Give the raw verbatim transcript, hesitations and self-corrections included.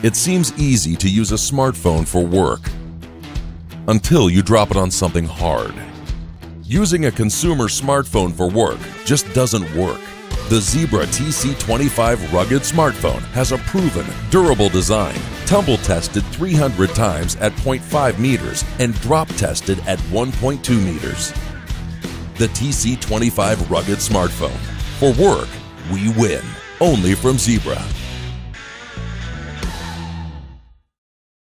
It seems easy to use a smartphone for work until you drop it on something hard. Using a consumer smartphone for work just doesn't work. The Zebra T C twenty-five rugged smartphone has a proven, durable design, tumble-tested three hundred times at zero point five meters and drop-tested at one point two meters. The T C twenty-five rugged smartphone. For work, we win. Only from Zebra.